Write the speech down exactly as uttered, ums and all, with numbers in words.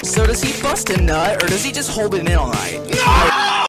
So does he bust a nut, or does he just hold it in all night? No!